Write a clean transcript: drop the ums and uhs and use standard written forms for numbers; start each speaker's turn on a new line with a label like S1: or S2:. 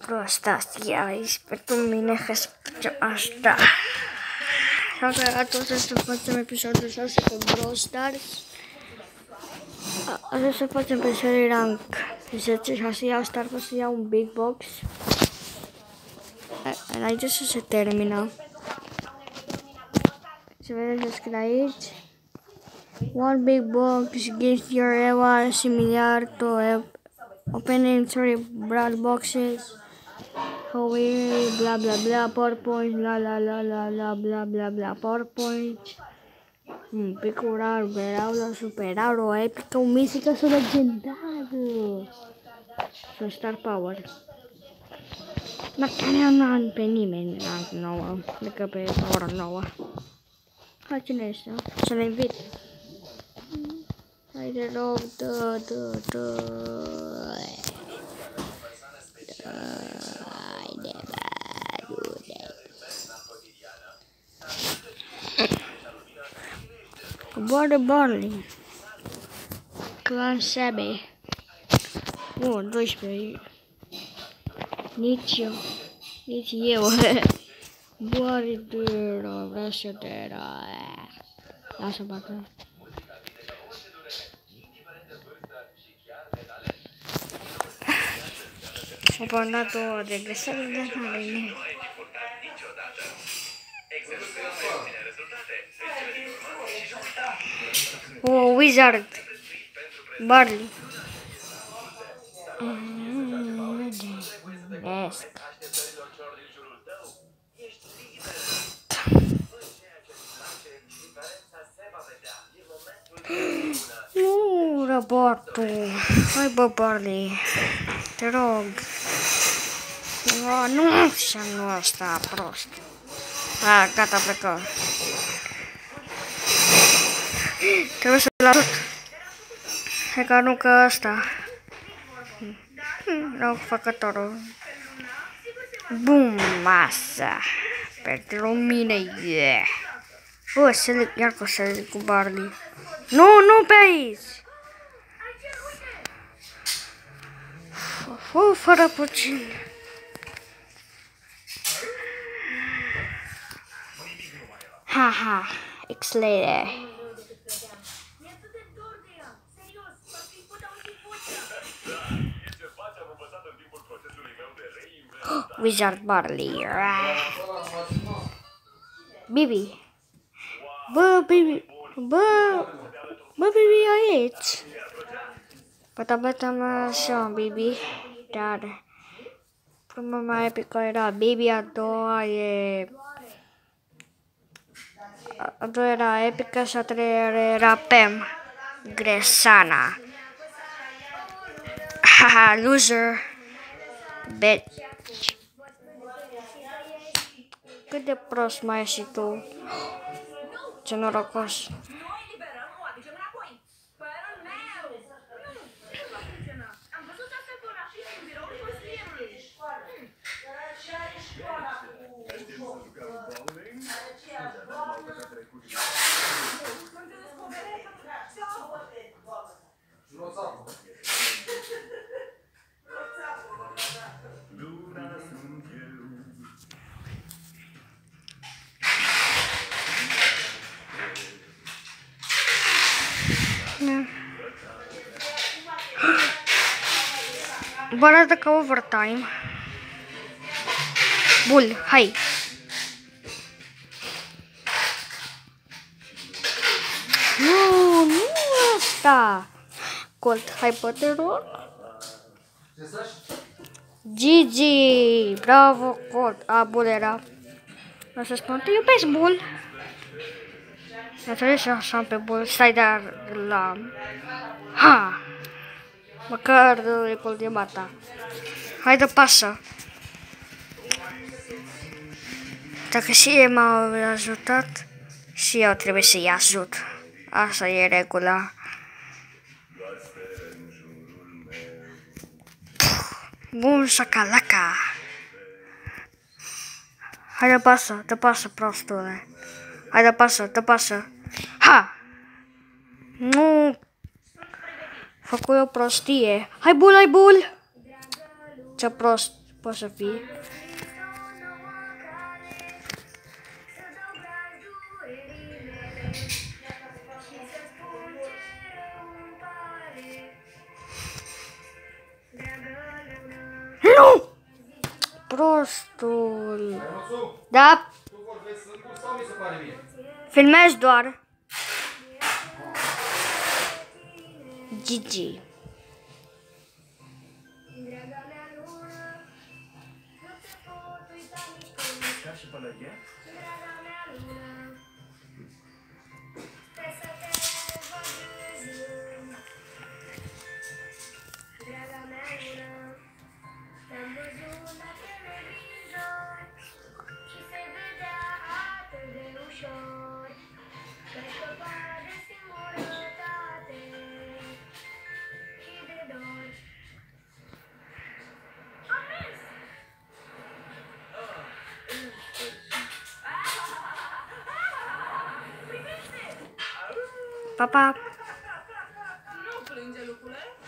S1: prostastia aici pentru mine că spune asta. Atunci să facem episodul 6 pe Brawl Stars. Așa să facem pe serii rank 10 și să iau Star să iau un Big Box. Înainte să se termină. Se vede că scrie aici. One big box gives your ever similar to opening 3 broad boxes. However, bla bla bla, PowerPoint, bla bla bla bla bla bla bla bla, PowerPoint. Un pico raro, veraulo, super raro, epico, mística, su legendado. Su Star Power. Ma nu pe nimeni rank 9, decât pe ora 9. Hai, cine este? Să le invit. Hai de rog, dă. Coboară Barley. Clan Sabe. 12. Nici eu. Boară, vreau să te lasă bată. Ho mandato regressare da mare. Oh, Wizard Barley. Esc. Nu, raportul. Hai bă, Barley. Te rog. Nu, și nu ăsta, prost. Gata, plecă. Trebuie să-l arăt. Hai că aruncă ăsta. Rău făcătorul. Bum, masa. Pentru mine, yeah. Bă, iar că să zic cu Barley. Nu pe aici. Fără puțin. Haha, X-Later. Wizard Barley. Bibi. Bă, Bibi. Bă, Bibi aici. Bata mă așa, Bibi. Dar prima mai epică era Bibi, a doua era epică și a treia era Pam. Gresana. Haha, loser. Bitch. Cât de prost mai ești și tu. Ce norocos. Bă, arată ca overtime. Bull, hai. Nu asta. Colt, hai pe te rog. Gigi, bravo, Colt. Bull era. O să spun, te iubesc, Bull. Nu trebuie să așa pe Bull, stai dar la... Ha! Măcar e Colt de mata. Haide, pasă. Dacă și ei m-au ajutat, și eu trebuie să-i ajut. Asta e regula. Bun, șacalaca. Haide, pasă, prostule. Haide, pasă. Ha! Nu! Făcut o prostie. Hai, Bull! Ce prost Poate să fie. Nu! Prostul. Da? Filmez doar. Gigi.
S2: Și pălărie?
S1: Pa, pa.
S3: Nu plânge, lucrule.